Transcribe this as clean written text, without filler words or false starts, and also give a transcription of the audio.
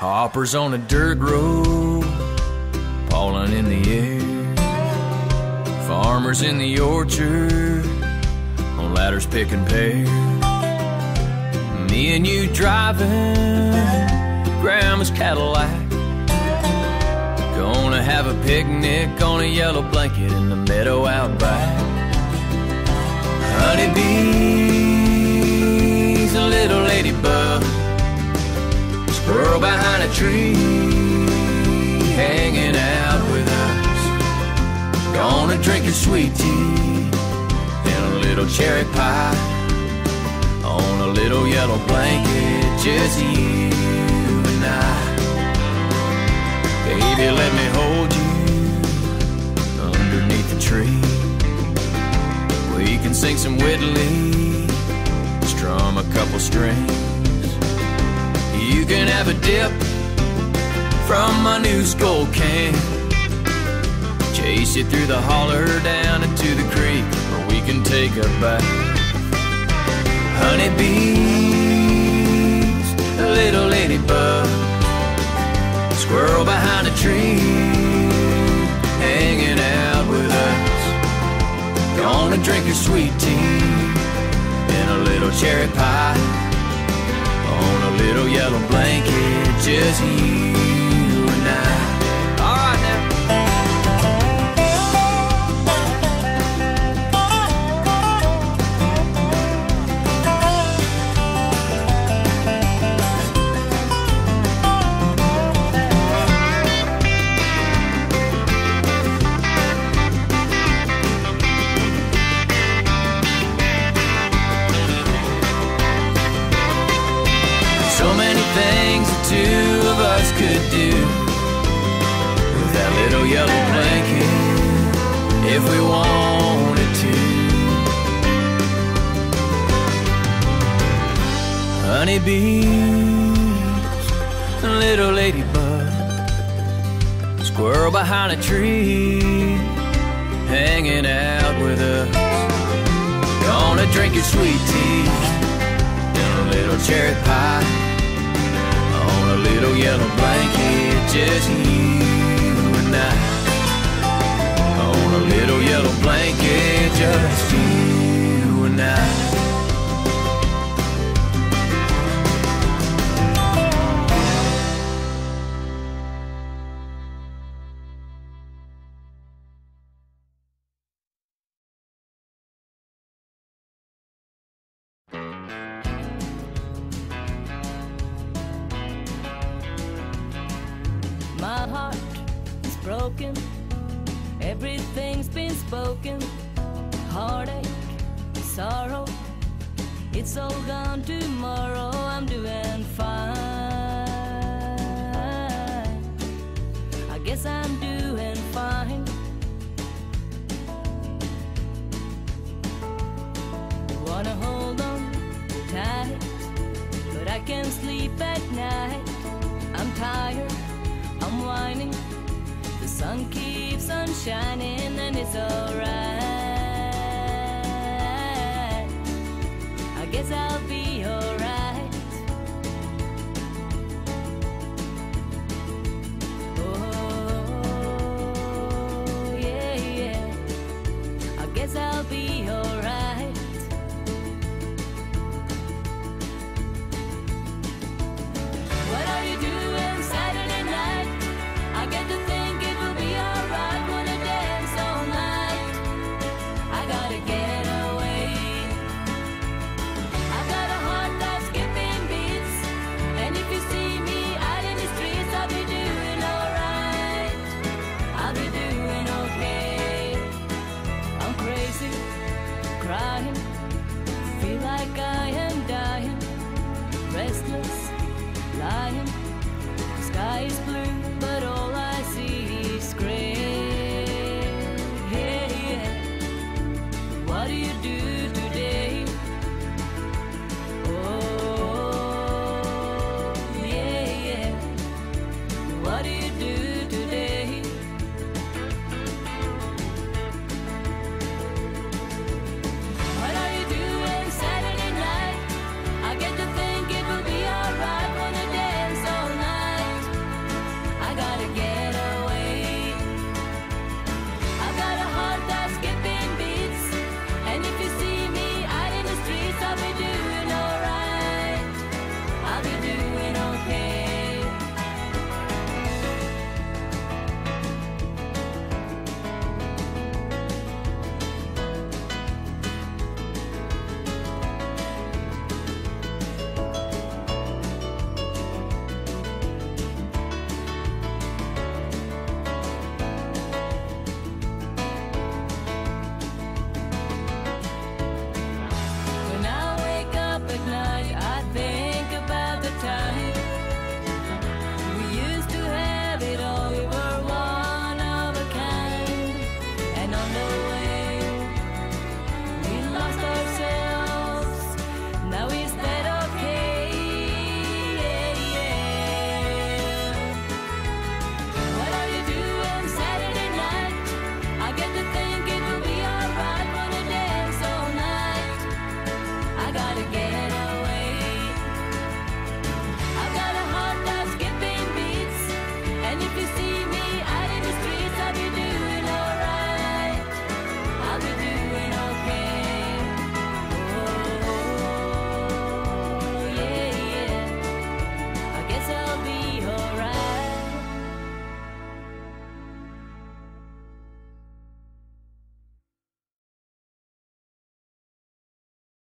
Hoppers on a dirt road, pollen in the air. Farmers in the orchard, on ladders picking pears. Me and you driving Grandma's Cadillac, gonna have a picnic on a yellow blanket in the meadow out back. Honeybees, a little ladybug, squirrel behind a tree, hanging out with us. Gonna drink a sweet tea and a little cherry pie on a little yellow blanket, just you and I. Baby, let me hold you underneath the tree. We can sing some Whitley, strum a couple strings. You can have a dip from my new Skull can, chase you through the holler down into the creek, or we can take a bath. Honeybees, a little ladybug, squirrel behind a tree, hanging out with us. Gonna drink a sweet tea and a little cherry pie on a little yellow blanket, just you and I. All right now. So many things the two of us could do with that little yellow blanket, if we wanted to. Honeybees, a little ladybug, squirrel behind a tree, hanging out with us. Gonna drink your sweet tea and a little cherry pie on a little yellow blanket, just you and I. On a little yellow blanket, just you and I. My heart is broken, everything's been spoken. Heartache, sorrow, it's all gone tomorrow. I'm doing fine, I guess I'm doing fine. Wanna hold on tight, but I can't sleep at night. I'm tired, I'm whining, the sun keeps on shining, and it's alright. I guess I'll be alright. Oh, yeah, yeah, I guess I'll be alright. What are you doing Saturday night? I get to think it will be alright. Wanna dance all night, I gotta get away. I've got a heart that's skipping beats, and if you see me out in the streets, I'll be doing alright, I'll be doing okay. I'm crazy, crying, feel like I am dying, restless, lying. The sky is blue, but all I see is gray. Yeah, yeah. What do you do